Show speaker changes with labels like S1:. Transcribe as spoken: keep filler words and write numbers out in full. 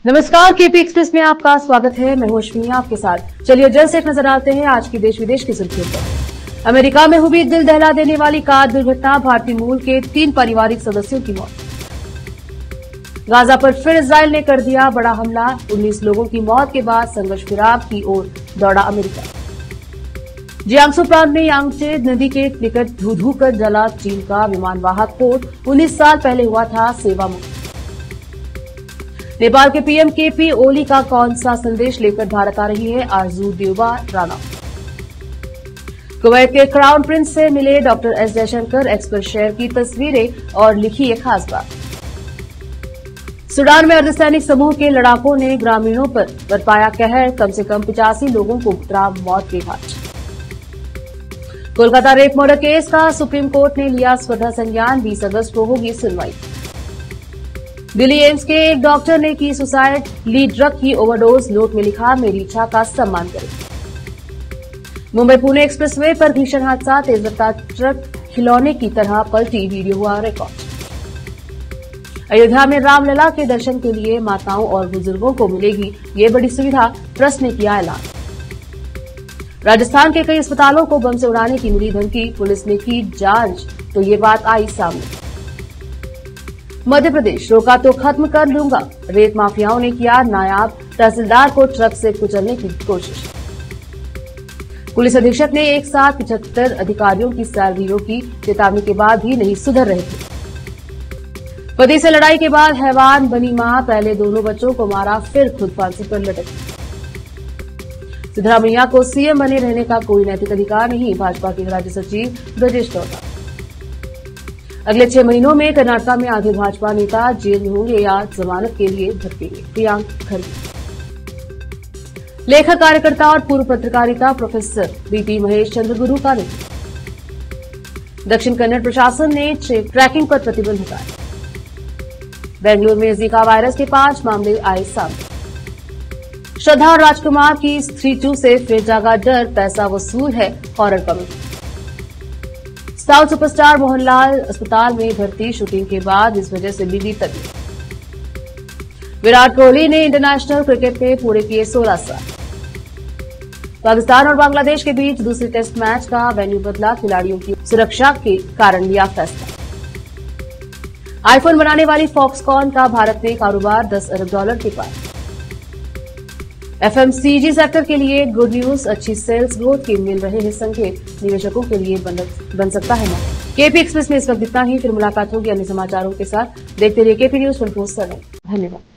S1: नमस्कार, KP express में आपका स्वागत है। मैं हूं अश्विनी आपके साथ। चलिए जल्द से एक नजर डालते हैं आज की देश विदेश की सुर्खियों पर। अमेरिका में हुई दिल दहला देने वाली कार दुर्घटना, भारतीय मूल के तीन पारिवारिक सदस्यों की मौत। गाजा पर फिर इजराइल ने कर दिया बड़ा हमला, उन्नीस लोगों की मौत के बाद संघर्ष विराम की ओर दौड़ा अमेरिका। जियांगसू प्रांत में यांगचे नदी के निकट धू धू कर जला चीन का विमानवाहक पोत, उन्नीस साल पहले हुआ था सेवा मुक्त। नेपाल के पीएम केपी ओली का कौन सा संदेश लेकर भारत आ रही है आरजू देवबा राणा। कुवैत के क्राउन प्रिंस से मिले डॉक्टर एस जयशंकर, एक्स पर शेयर की तस्वीरें और लिखी एक खास बात। सूडान में अर्धसैनिक समूह के लड़ाकों ने ग्रामीणों पर बरपाया कहर, कम से कम पिचासी लोगों को उतरा मौत के घाट। कोलकाता रेप मर्डर केस का सुप्रीम कोर्ट ने लिया स्वतः संज्ञान, बीस अगस्त को होगी सुनवाई। दिल्ली एम्स के एक डॉक्टर ने की सुसाइड, ली ड्रग की ओवरडोज, नोट में लिखा मेरी इच्छा का सम्मान करें। मुंबई पुणे एक्सप्रेसवे पर भीषण हादसा, तेज रफ्तार ट्रक खिलौने की तरह पलटी, वीडियो हुआ रिकॉर्ड। अयोध्या में रामलला के दर्शन के लिए माताओं और बुजुर्गों को मिलेगी ये बड़ी सुविधा, ट्रस्ट ने किया ऐलान। राजस्थान के कई अस्पतालों को बम से उड़ाने की मिली धमकी, पुलिस ने की जांच तो ये बात आई सामने। मध्य प्रदेश, रोका तो खत्म कर लूंगा, रेत माफियाओं ने किया नायाब तहसीलदार को ट्रक से कुचलने की कोशिश। पुलिस अधीक्षक ने एक साथ पिछहत्तर अधिकारियों की सैलरियों की चेतावनी के बाद भी नहीं सुधर रहे थे। पति से लड़ाई के बाद हैवान बनी मां, पहले दोनों बच्चों को मारा, फिर खुद फांसी पर लटकी। सिद्धरामैया को सीएम बने रहने का कोई नैतिक अधिकार नहीं, भाजपा के राज्य सचिव ब्रजेश दौरा। अगले छह महीनों में कर्नाटक में आधे भाजपा नेता जेल में होंगे या जमानत के लिए भटकेंगे, प्रियांक खरगे। लेखक, कार्यकर्ता और पूर्व पत्रकारिता प्रोफेसर बीपी महेश चंद्र गुरु का निधन। दक्षिण कन्नड़ प्रशासन ने ट्रैकिंग पर प्रतिबंध हटाया। बेंगलुरु में जीका वायरस के पांच मामले आए सामने। श्रद्धा और राजकुमार की थ्री टू से फिर जागा डर, पैसा वसूल है horror comedy. South superstar Mohanlal अस्पताल में भर्ती, शूटिंग के बाद इस वजह से बिगड़ी तबीयत। विराट कोहली ने इंटरनेशनल क्रिकेट में पूरे किए सोलह साल। पाकिस्तान और बांग्लादेश के बीच दूसरे टेस्ट मैच का वेन्यू बदला, खिलाड़ियों की सुरक्षा के कारण लिया फैसला। आईफोन बनाने वाली फॉक्सकॉन का भारत में कारोबार दस अरब डॉलर के पार। एफएमसीजी सेक्टर के लिए गुड न्यूज, अच्छी सेल्स ग्रोथ के मिल रहे हैं संकेत, निवेशकों के लिए बन, बन सकता है मौका। केपी एक्सप्रेस में इस वक्त इतना ही, फिर मुलाकात होगी अन्य समाचारों के साथ। देखते रहिए KP news twenty four seven. धन्यवाद।